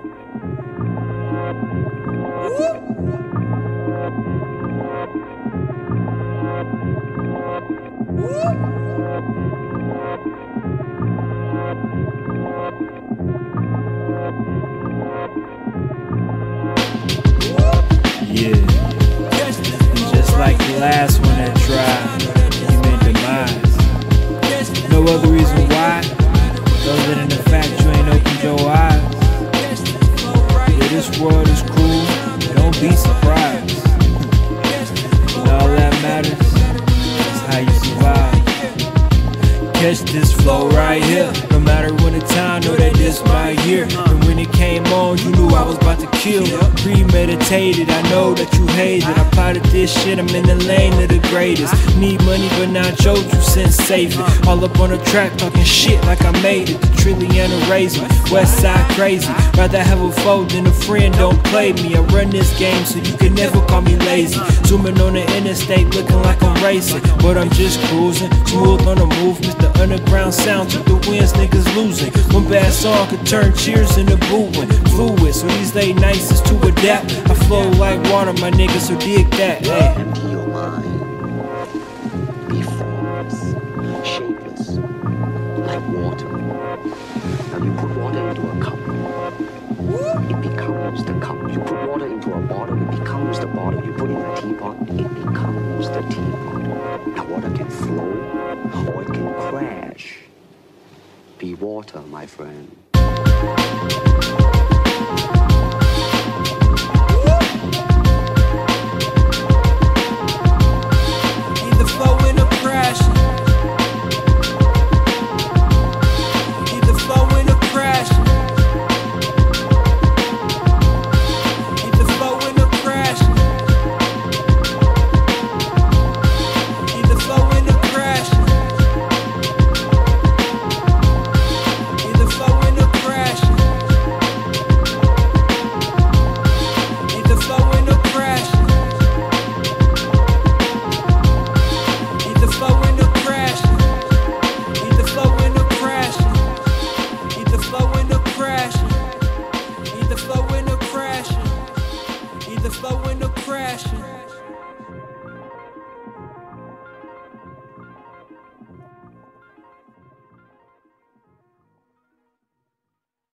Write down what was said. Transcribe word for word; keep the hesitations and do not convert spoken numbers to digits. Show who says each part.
Speaker 1: Yeah, just like the last one that tried, you meant demise. No other reason why, other than the fact you ain't opened your eyes. Yeah, this world is cruel, don't be surprised. And all that matters is how you survive. Catch this flow right here, no matter when the time, know that this my year. And when it came on, you knew I was about to kill. Premeditated, I know that you hate it. I plotted this shit, I'm in the lane of the greatest. Need money but not your two cents saving. All up on the track talking shit like I made it. The trillion raising, west side crazy. Rather have a foe than a friend, don't play me. I run this game so you can never call me lazy. Zooming on the interstate looking like I'm racing, but I'm just cruising, smooth on the movement. The underground sound took the wins, niggas losing. One bad song could turn cheers into booing. Fluid, so these late nights is to adapt. I flow like water, my niggas, so dig that. Hey.
Speaker 2: Empty your mind. Be formless, shapeless, like water. Now you put water into a cup, it becomes the cup. You put water into a bottle, it becomes the bottle. You put in a teapot, it becomes the teapot. Now water can flow, or it can crash. Be water, my friend.